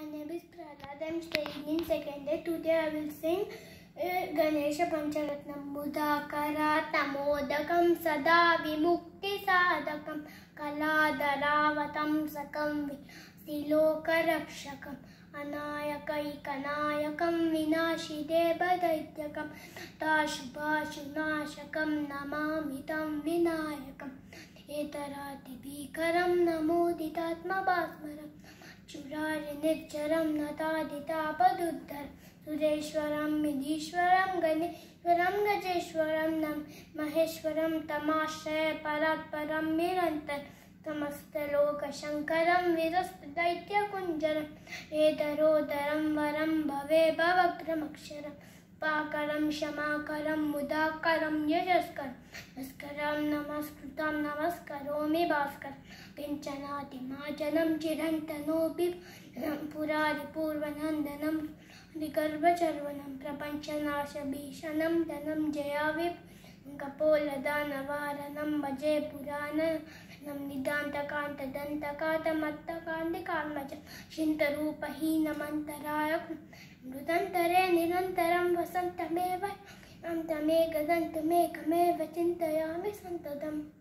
My name is Prahlad. I am studying in second year. Today I will sing Ganesha Pancharatnam. Mudakaratnam modakam sada vimukti sadakam kaladharavatam sakam silokarakshakam anayakaikanayakam vinashidebadaityakam tashubhashunashakam namamitam vinayakam etarati namoditatmabhasmaram चुरारि निर्जरं नतादितापदुद्धर सुरेश्वरं मिदीश्वरं गणेश्वरं गजेश्वरं महेश्वरं तमाश्रय परात्परं निरन्तर समस्तलोकशङ्करं विरस्तदैत्यकुञ्जरं वेदरोदरं वरं भवे भवग्रमक्षरं पाकरं क्षमाकरं मुदाकरं यजस्करं नमस्करं नमस्कृतं नमस्करोमि भास्करं किञ्चनातिमाजनं चिरन्तनोऽपि पुरारिपूर्वनन्दनं विगर्भचर्वनं प्रपञ्चनाशभीषणं धनं जयाविकपोलदानवारणं भजे पुराणं निदान्तकान्तदन्तकातमत्तकान्तिकात्मजं शिन्तरूपहीनमन्तरायकं मृदन्तरे निरन्तरं वसन्तमेव तमेकदन्तमेकमेव चिन्तयामि सन्ततम्।